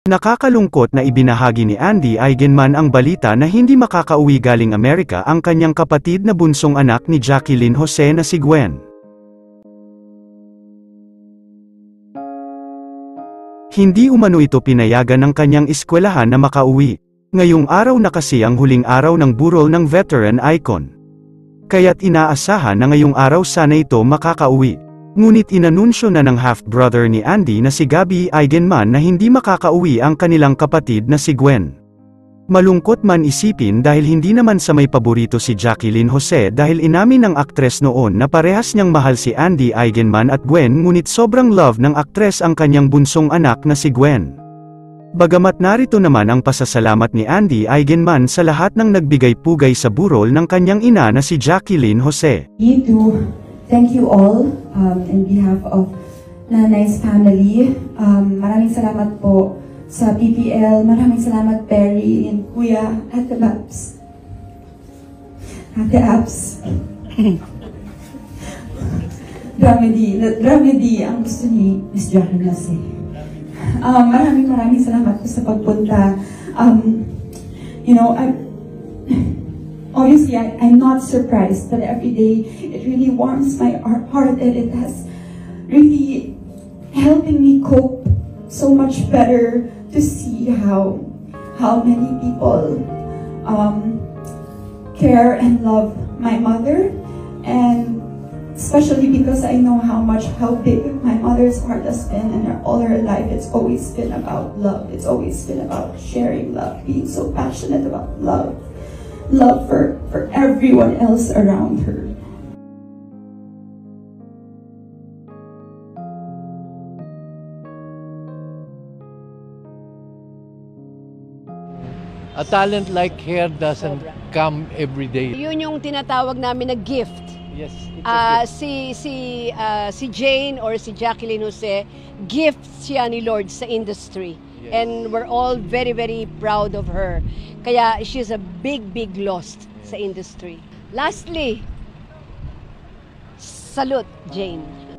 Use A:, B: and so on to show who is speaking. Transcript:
A: Nakakalungkot na ibinahagi ni Andy Eigenman ang balita na hindi makakauwi galing Amerika ang kanyang kapatid na bunsong anak ni Jacqueline Jose na si Gwen. Hindi umano ito pinayagan ng kanyang eskwelahan na makauwi. Ngayong araw na kasi ang huling araw ng burol ng veteran icon. Kaya't inaasahan na ngayong araw sana ito makakauwi. Ngunit inanunsyo na ng half-brother ni Andy na si Gabby Eigenman na hindi makakauwi ang kanilang kapatid na si Gwen. Malungkot man isipin dahil hindi naman sa may paborito si Jacqueline Jose dahil inamin ng aktres noon na parehas niyang mahal si Andy Eigenman at Gwen ngunit sobrang love ng aktres ang kanyang bunsong anak na si Gwen. Bagamat narito naman ang pasasalamat ni Andy Eigenman sa lahat ng nagbigay-pugay sa burol ng kanyang ina na si Jacqueline Jose.
B: Thank you all in behalf of Nanay's family. Maraming salamat po sa PPL. Maraming salamat Perry and Kuya at the Babs. Ate Abs. Dramedy ang gusto ni Miss Jacqueline Jose. Maraming salamat po sa pagpunta. Obviously, I'm not surprised that every day it really warms my heart and it has really helping me cope so much better to see how many people care and love my mother, and especially because I know how big my mother's heart has been, and all her life it's always been about love. It's always been about sharing love, being so passionate about love for everyone else around her.
C: A talent like her doesn't come every day.
D: Yun yung tinatawag namin na gift.
C: Yes, it's a gift.
D: Si Jane or si Jacqueline Jose, gift siya ni Lord sa industry.
C: Yes.
D: And we're all very, very proud of her. Kaya she's a big loss sa industry. Lastly, salute, Jane.